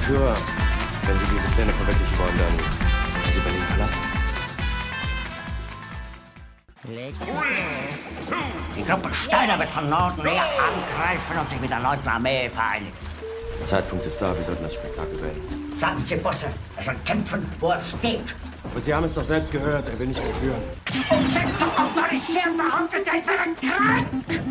Führer, wenn Sie diese Pläne verwirklichen wollen, dann sollten Sie Berlin verlassen. Die Gruppe Steiner wird von Norden her angreifen und sich mit der 9. Armee vereinigen. Der Zeitpunkt ist da, wir sollten das Spektakel wählen. Sagen Sie Busse, er soll kämpfen, wo er steht. Aber Sie haben es doch selbst gehört, er will nicht entführen. Die Umsetzung autorisieren behauptet, ich wäre krank!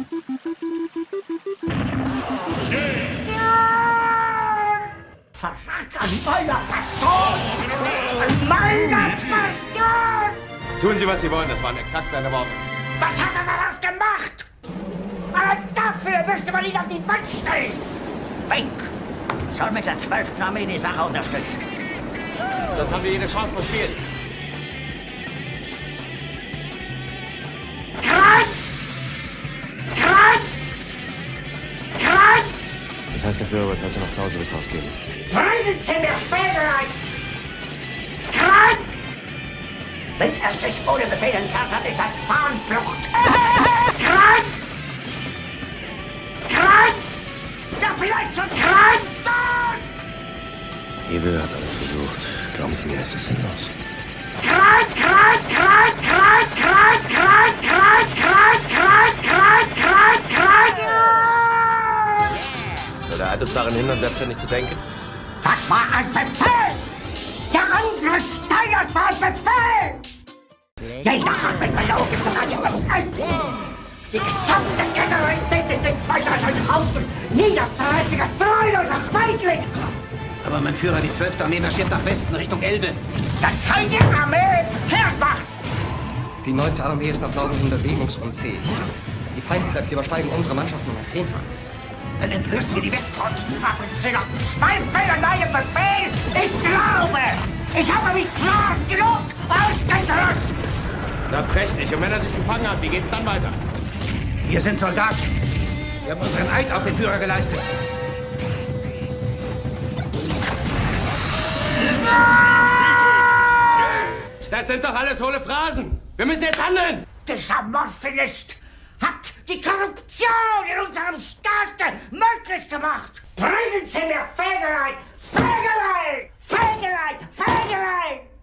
Verrat an meiner Person! An meiner Person! Tun Sie, was Sie wollen, das waren exakt seine Worte. Was hat er daraus gemacht? Aber dafür müsste man ihn auf die Wand stellen! Fink soll mit der 12. Armee die Sache unterstützen. Sonst haben wir jede Chance verspielt. Das heißt, der Führer wird heute noch zu Hause mit rausgehen. Bringen Sie mir Fegelein! Wenn er sich ohne Befehl entfernt hat, ist das Fahnenflucht. Ja, vielleicht schon Hebel hat alles versucht. Glauben Sie mir, es ist sinnlos. Soll der Alte uns daran hindern, selbstständig zu denken? Das war ein Befehl! Der Angriff Steiners war ein Befehl! Jeder hat mit Belogen sogar die SS! Die gesamte Generalität ist in zwei als ein Haufen niederträchtiger, treuloser Feigling! Aber mein Führer, die 12. Armee marschiert nach Westen, Richtung Elbe. Dann soll die Armee kehrt machen! Die 9. Armee ist nach Norden hin bewegungsunfähig. Die Feindkräfte übersteigen unsere Mannschaften um ein Zehnfaches. Dann entlösen wir die Westfront. Haben Sie noch Zweifel an meinem Befehl? Ich glaube! Ich habe mich klar genug ausgedrückt! Na prächtig. Und wenn er sich gefangen hat, wie geht's dann weiter? Wir sind Soldaten. Wir haben unseren Eid auf den Führer geleistet. Das sind doch alles hohle Phrasen. Wir müssen jetzt handeln. Dieser Morphinist hat die Korruption in unserem Staat möglich gemacht. Bringen Sie mir Fegelein! Fegelein! Fegelein! Fegelein!